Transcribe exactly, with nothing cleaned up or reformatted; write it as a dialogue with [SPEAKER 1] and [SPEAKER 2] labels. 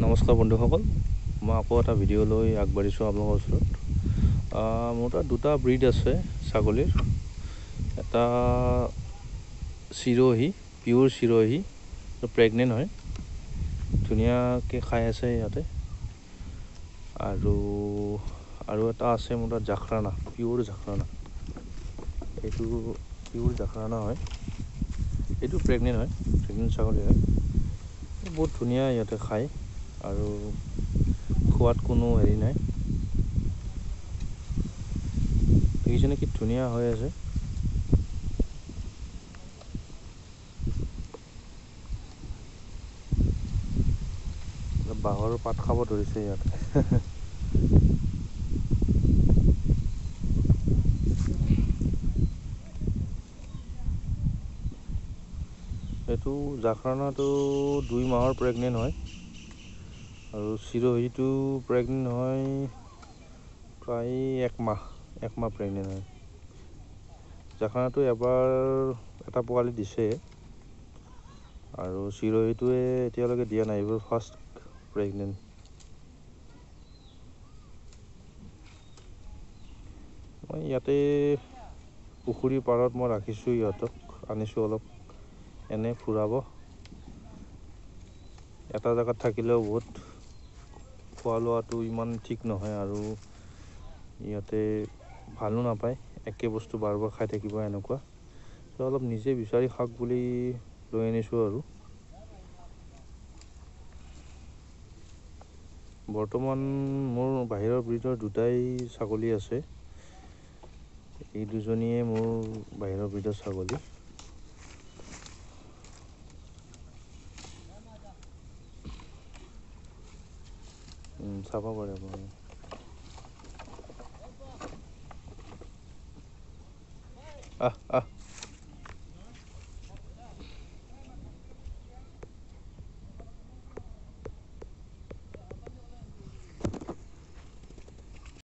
[SPEAKER 1] নমস্কাৰ বন্ধুসকল, মই আকৌ এটা ভিডিঅ' লৈ আগবাঢ়িছোঁ আপোনালোকৰ ওচৰত। মোৰ তাত দুটা ব্ৰীড আছে ছাগলীৰ। এটা চিৰহি, পিয়'ৰ চিৰহি, প্ৰেগনেণ্ট হয়, ধুনীয়াকৈ খাই আছে ইয়াতে। আৰু আৰু এটা আছে মোৰ তাত জাখৰানা, পিয়'ৰ জাখৰানা। এইটো পিয়'ৰ জাখৰানা হয়, এইটো প্ৰেগনেণ্ট হয়, প্ৰেগনেণ্ট ছাগলী হয়। বহুত ধুনীয়া ইয়াতে খায় আৰু খোৱাত কোনো হেৰি নাই। দেখিছেনে কি ধুনীয়া হৈ আছে। বাঁহৰ পাত খাব ধৰিছে ইয়াতে। এইটো জাখৰানাটো দুই মাহৰ প্ৰেগনেণ্ট হয় আৰু চিৰহিটো প্ৰেগনেণ্ট হয় প্ৰায় একমাহ একমাহ প্ৰেগনেণ্ট হয়। জাখৰানাটো এবাৰ এটা পোৱালি দিছে আৰু চিৰহিটোৱে এতিয়ালৈকে দিয়া নাই, এইবাৰ ফাৰ্ষ্ট প্ৰেগনেণ্ট। মই ইয়াতে পুখুৰীৰ পাৰত মই ৰাখিছোঁ, ইহঁতক আনিছোঁ অলপ এনে ফুৰাব। এটা জেগাত থাকিলেও বহুত খোৱা লোৱাটো ইমান ঠিক নহয় আৰু ইয়াতে ভালো নাপায়, একে বস্তু বাৰ বাৰ খাই থাকিব এনেকুৱা। ত' অলপ নিজে বিচাৰি খাওক বুলি লৈ আনিছোঁ আৰু। বৰ্তমান মোৰ বাহিৰৰ ব্ৰীডৰ দুটাই ছাগলী আছে। এই দুজনীয়ে মোৰ বাহিৰৰ ব্ৰীডৰ ছাগলী। চাব পাৰে আপুনি। আহ আহ